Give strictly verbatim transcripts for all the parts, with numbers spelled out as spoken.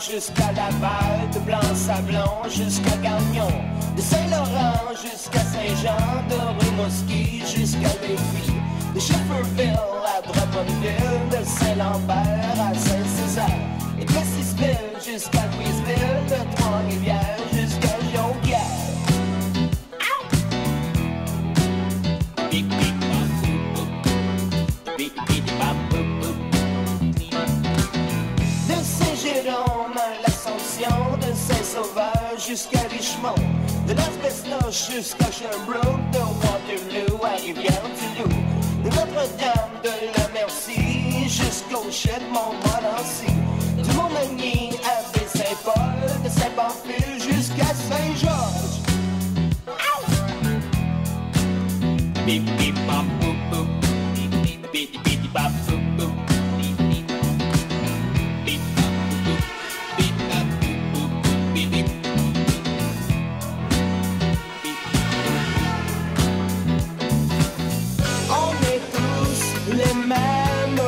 jusqu'à Laval, de Blanc-Sablon jusqu'à Gagnon, de Saint-Laurent jusqu'à Saint-Jean, de Rimouski jusqu'à Lévis, de Schefferville à Drummondville, de Saint-Lambert à Saint-Césaire, et de Plessisville jusqu'à Louisville, de Trois-Rivières jusqu'à Jonquière. De Saint-Jérôme à l'Assomption, de Saint-Sauveur jusqu'à Richmond, de l'Asbestos jusqu'à Sherbrooke, de Waterloo à Rivière-du-Loup, de Notre-Dame de la Merci jusqu'au Chais de Montmorency, du Montmagny à Baie-Saint-Paul, de Saint-Pamphile jusqu'à Saint-Georges. Beep beep bop boop boop, beep beep beep beep bop boop boop, beep beep beep bop boop beep bop boop boop beep beep. On est tous les mêmes.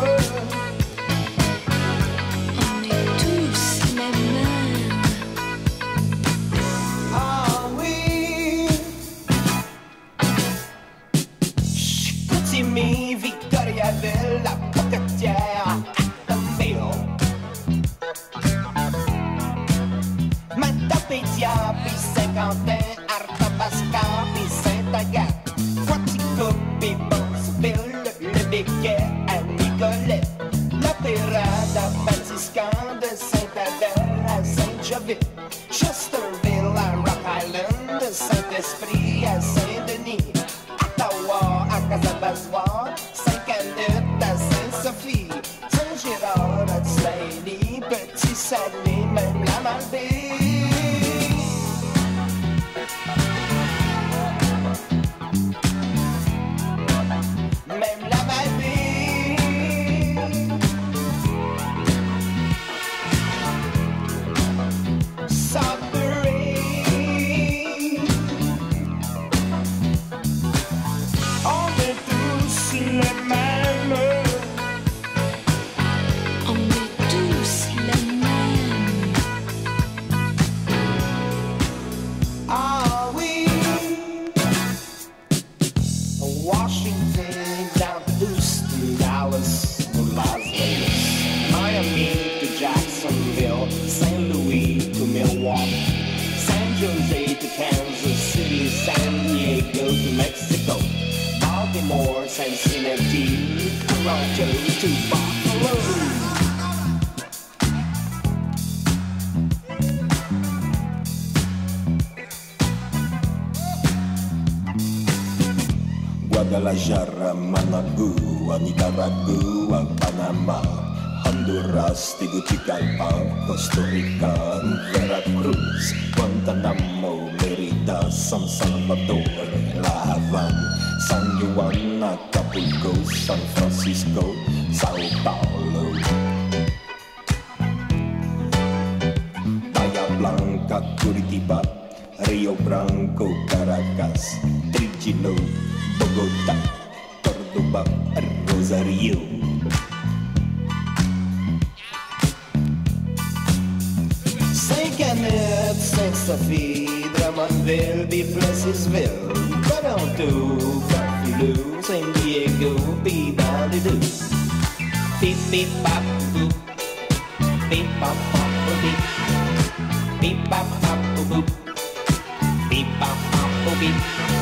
On est tous les mêmes. Ah oui. Chicoutimi, Victoriaville, la Pocatière, Actonville, Matapédia, puis Saint-Quentin, Arthabasca, puis Sainte-Agathe, Quatico, puis Bonsville, le Béquet à Nicolet, la Pérade à Batiscan, de Saint-Adèle à Saint-Jovite, Chesterville à Rock Island, de Saint-Esprit à Saint-Denis, Ottawa à Casabazois, Saint-Canute à Sainte-Sophie, Saint-Gérard à Saint-Ly, Petit-Salé, même la Malbaie. Même la Malbaie. Sudbury. On est tous les mêmes. On est tous les mêmes. Ah oui. Washington down to Houston, Dallas to Las Vegas, Miami to Jacksonville, Saint Louis to Milwaukee, San Jose to Kansas City, San Diego to Mexico, Baltimore, Cincinnati, Toronto to Buffalo. Guadalajara, Managua, Nicaragua, Panama, Honduras, Tegucigalpa, Costa Rica, Veracruz, Guantanamo, Merida, San Salvador, La Habana, San Juan, Acapulco, San Francisco, Sao Paulo, Bahía Blanca, Curitiba, Rio Branco, Caracas, Trujillo, Bogotá, Córdoba, Rosario. Saint-Canute, Sainte-Sophie, Drummondville, puis Plessisville, Toronto, Buffalo, San Diego, puis Ballyhoo. Beep beep bop boop, beep bop bop beep, beep bop bop boop, beep bop bop beep.